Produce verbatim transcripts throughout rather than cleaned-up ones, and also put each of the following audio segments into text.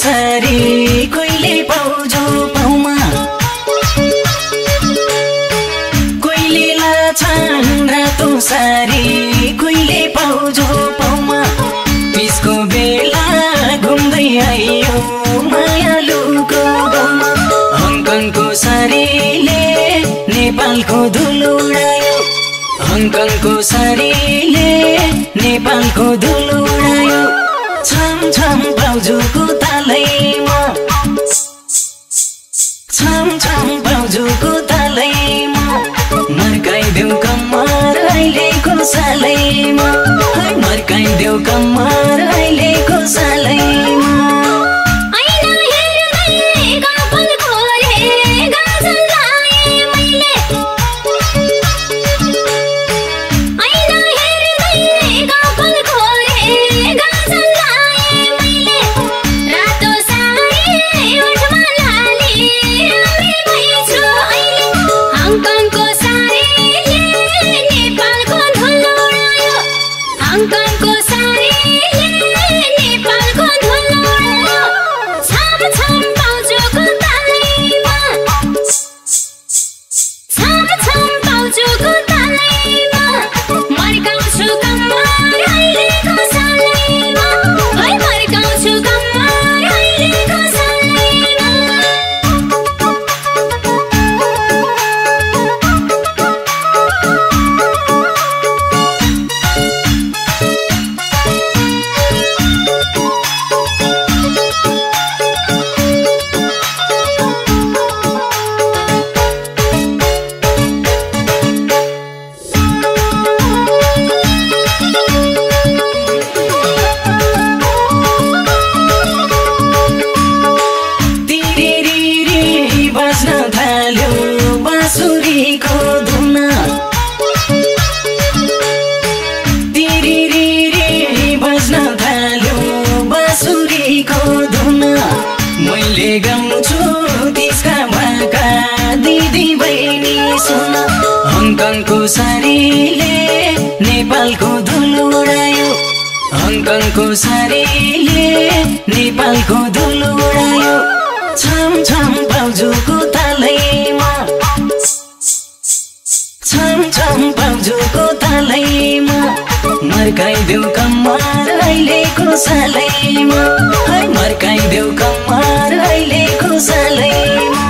सारी कोइले पाउजो पाउमा कोइले लाछन् रातो सारी कोइले पाउजो पाउमा पिसको बेला घुम्दै आइयो मायालुको गाउँमा हङकङको सारीले नेपालको धुलो उडायो हङकङको सारीले नेपालको धुलो उडायो छम छम पाउजुको तालैमा छम छम पाउजुको तालैमा मर्काइदेऊ कम्मर अहिलेको सालैमा मर्काइदेऊ कम्मर अहिलेको सालैमा हङकङको सारीले नेपालको धुलो उडायो हङकङको सारीले नेपालको धुलो उडायो छम छम पाउजुको तालैमा छम छम पाउजुको तालैमा मर्काइदेऊ कम्मर अहिलेको सालैमा मर्काइदेऊ कम्मर अहिलेको सालैमा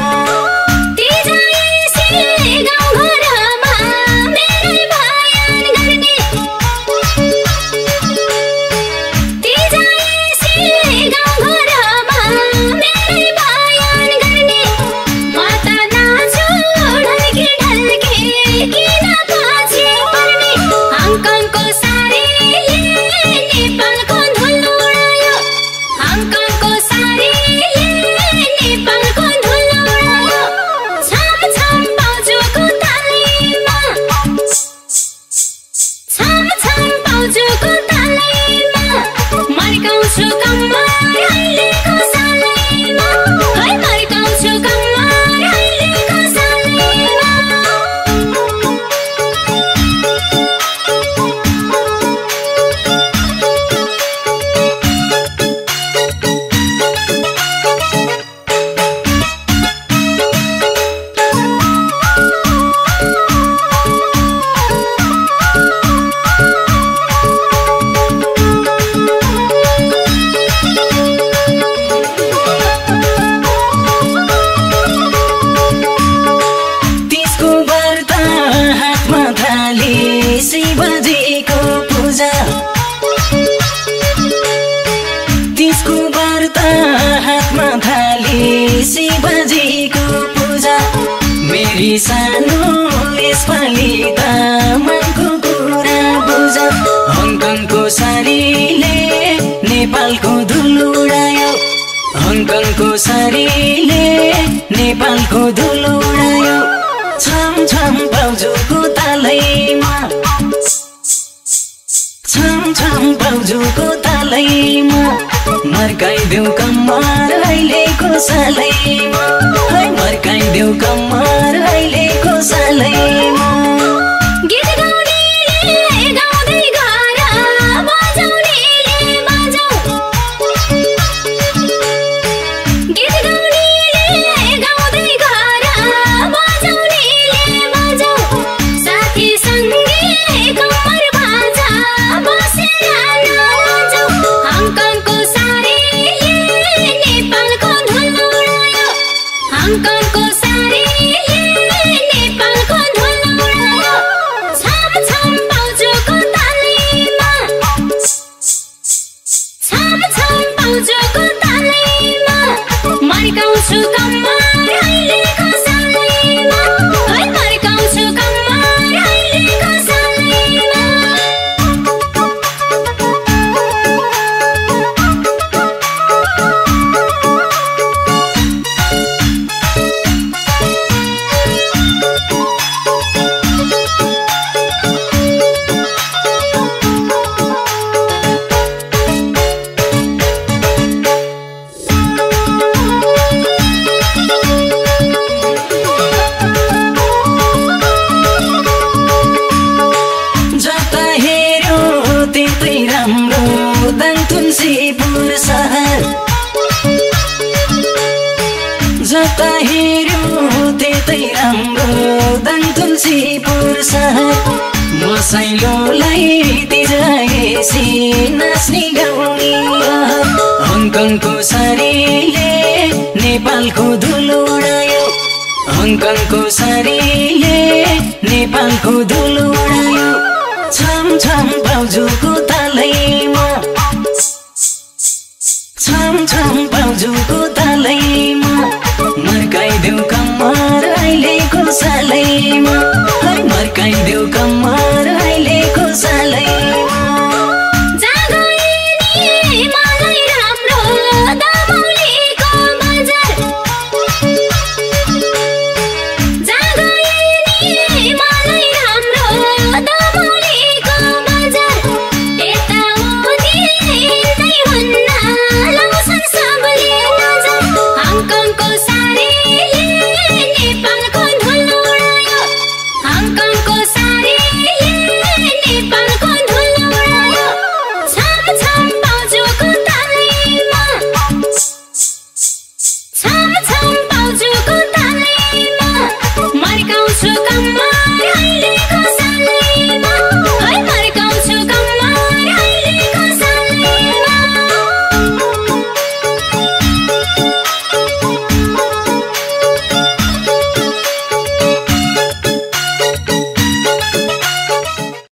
शिवजीको पूजा त्यसको व्रत हातमा थाली शिवजीको पूजा मेरी सानो यसपालि त मनको कुरा बुझ हङकङको सारीले नेपालको धुलो उडायो हङकङको सारीले नेपालको धुलो उडायो छम छम पाउजुको तालैमा छम छम पाउजुको तालैमा मर्काइदेऊ कम्मर अहिलेको सालैमा मर्काइदेऊ कम्मर अहिलेको सालैमा गीत गाउनेले गाउँदै घर बजाउनेले बजाऊ दाङ तुलसीपुर सहर जता हेर्यो त्यतै राम्रो दाङ तुलसीपुर सहर मसैलोलाई तिजाएसी नाच्ने गाउने हङकङको शरीरले नेपालको धुलो उडायो हङकङको शरीरले नेपालको धुलो उडायो छम छम बाउजूको तालैमा छम छम बाउजूको तालैमा मर्काइदेऊ कम्मर अहिलेको सालैमा है मर्काइदेऊ कम्मर